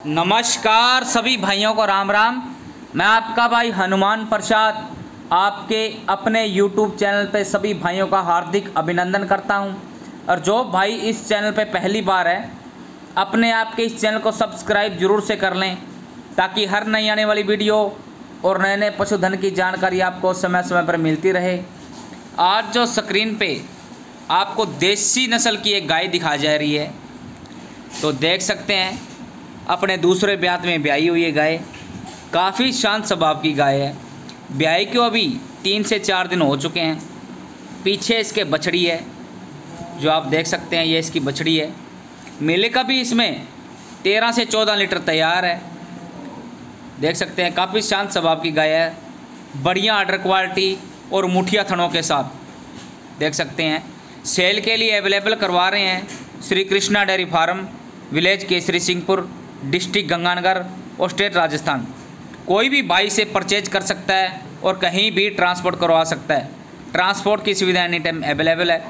नमस्कार सभी भाइयों को राम राम। मैं आपका भाई हनुमान प्रसाद आपके अपने YouTube चैनल पे सभी भाइयों का हार्दिक अभिनंदन करता हूं। और जो भाई इस चैनल पे पहली बार है अपने आप के इस चैनल को सब्सक्राइब जरूर से कर लें, ताकि हर नई आने वाली वीडियो और नए नए पशुधन की जानकारी आपको समय समय पर मिलती रहे। आज जो स्क्रीन पे आपको देसी नस्ल की एक गाय दिखाई जा रही है, तो देख सकते हैं अपने दूसरे ब्यात में ब्याई हुई है गाय। काफ़ी शांत स्वभाव की गाय है। ब्याई को अभी 3 से 4 दिन हो चुके हैं। पीछे इसके बछड़ी है, जो आप देख सकते हैं, ये इसकी बछड़ी है। मेले का भी इसमें 13 से 14 लीटर तैयार है। देख सकते हैं काफ़ी शांत स्वभाव की गाय है, बढ़िया आर्डर क्वालिटी और मुठिया थनों के साथ। देख सकते हैं सेल के लिए अवेलेबल करवा रहे हैं Shri Krishna dairy farm, village Kesari Singhpur, district Ganganagar और स्टेट राजस्थान। कोई भी भाई से परचेज कर सकता है और कहीं भी ट्रांसपोर्ट करवा सकता है। ट्रांसपोर्ट की सुविधा एनी टाइम अवेलेबल है।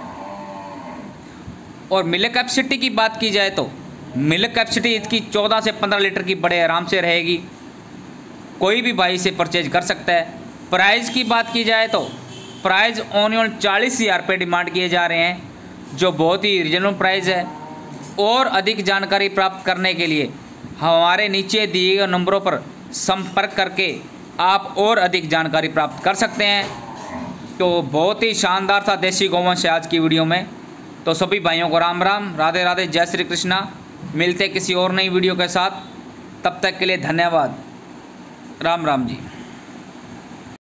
और मिल्क कैपेसिटी की बात की जाए तो मिल्क कैपेसिटी इसकी 14 से 15 लीटर की बड़े आराम से रहेगी। कोई भी भाई से परचेज कर सकता है। प्राइस की बात की जाए तो प्राइस ऑन 40,000 रुपये डिमांड किए जा रहे हैं, जो बहुत ही रीजनेबल प्राइस है। और अधिक जानकारी प्राप्त करने के लिए हमारे नीचे दिए गए नंबरों पर संपर्क करके आप और अधिक जानकारी प्राप्त कर सकते हैं। तो बहुत ही शानदार था देसी गौवंश आज की वीडियो में। तो सभी भाइयों को राम राम, राधे राधे, जय श्री कृष्णा। मिलते किसी और नई वीडियो के साथ, तब तक के लिए धन्यवाद। राम राम जी।